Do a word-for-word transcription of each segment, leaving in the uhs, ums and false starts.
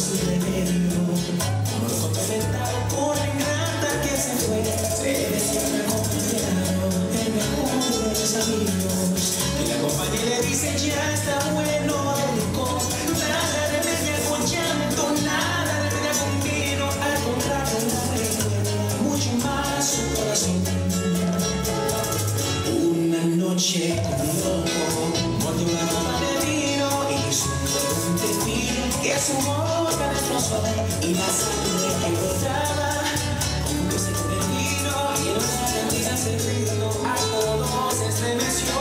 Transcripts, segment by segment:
su remedio. Como lo complementado por la ingrata que se fue, se decía que acompañaron el mejor de los amigos. Y la compañera le dice ya está bueno, dedicó. Nada de media con llanto, nada de media con vino. Al contrario, la recuerda mucho más su corazón. Una noche con un loco mordió una copa de vino y su un tefilo que su boca destrozó y la sangre que brotaba como que se vino y en una cantina se río a todos se estremeció.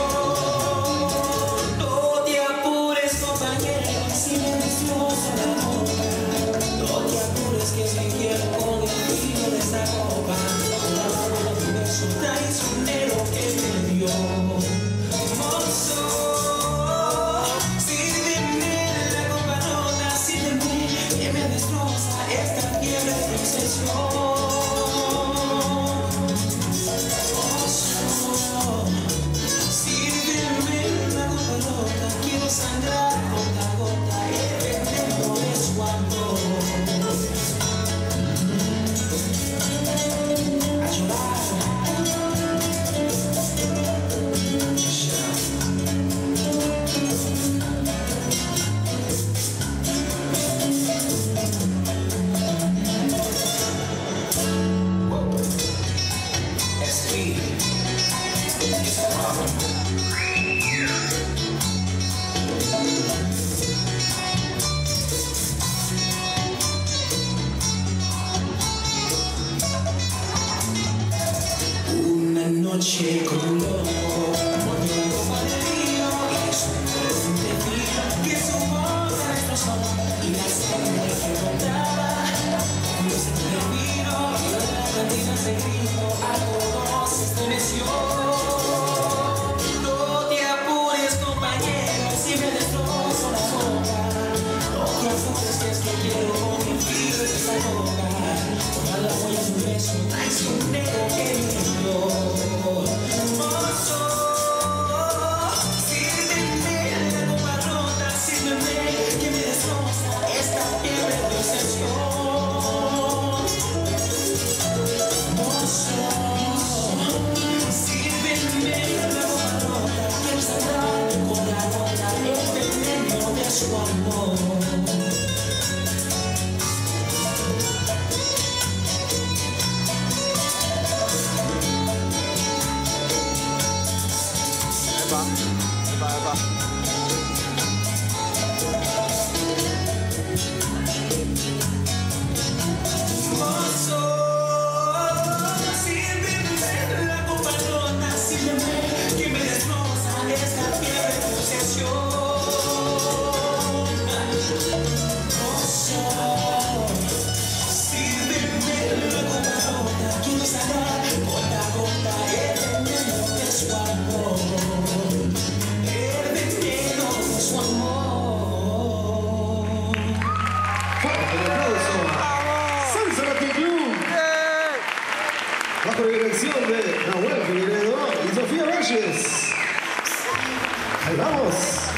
No te apures, compañero, si me destroza la boca. No te apures, que es que quiero con el filo de esta copa. La mano de un beso traicionero que me dio. Mozo, sírveme la copa rota, sírveme que me destroza esta fiebre de obsesión. Sangrar gota a gota el veneno de su amor. A llorar. Es mí. Es amor. Noche con un loco mordió una copa de vino y su un tefilo que su boca destrozó y la sangre que brotaba como se el vino y en la cantina se gritó a todos se estremeció. No te apures, compañero, si me destrozo la boca. No te apures, que es que quiero con mi filo de esa boca. Toda la huella de un beso traicionero que me dio. Su amor. Epa, epa, epa. Mozo, sírveme la copa rota, sírveme que me destroza esta fiebre de obsesión. Sírveme la copa rota, quiero sacar gota a gota el veneno de su amor. El veneno de su amor. Fuerte el aplauso. Salsa Latin Club. Bajo la dirección de Nahuel Figueredo y Sofía Valles. Ahí vamos.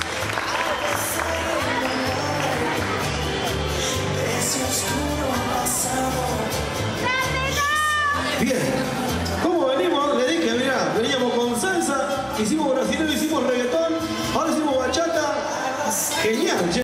Bien, ¿cómo venimos? Le dije, mirá, veníamos con salsa, hicimos brasilero, hicimos reggaetón, ahora hicimos bachata. Genial.